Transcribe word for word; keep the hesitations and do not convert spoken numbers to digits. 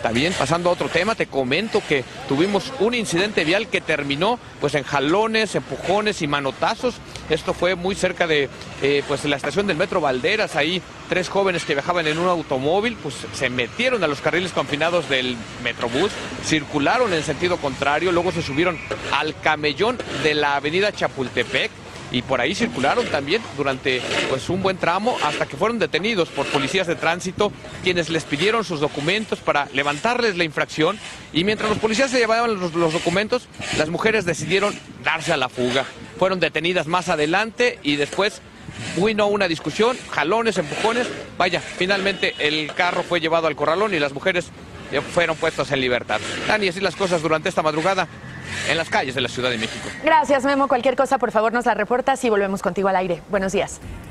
También pasando a otro tema, te comento que tuvimos un incidente vial que terminó pues en jalones, empujones y manotazos. Esto fue muy cerca de eh, pues la estación del Metro Valderas. Ahí tres jóvenes que viajaban en un automóvil pues se metieron a los carriles confinados del Metrobús, circularon en sentido contrario, luego se subieron al camellón de la avenida Chapultepec y por ahí circularon también durante pues un buen tramo hasta que fueron detenidos por policías de tránsito, quienes les pidieron sus documentos para levantarles la infracción, y mientras los policías se llevaban los, los documentos, las mujeres decidieron darse a la fuga. Fueron detenidas más adelante y después vino una discusión, jalones, empujones. Vaya, finalmente el carro fue llevado al corralón y las mujeres fueron puestas en libertad. Dani, así las cosas durante esta madrugada en las calles de la Ciudad de México. Gracias, Memo. Cualquier cosa, por favor, nos la reportas y volvemos contigo al aire. Buenos días.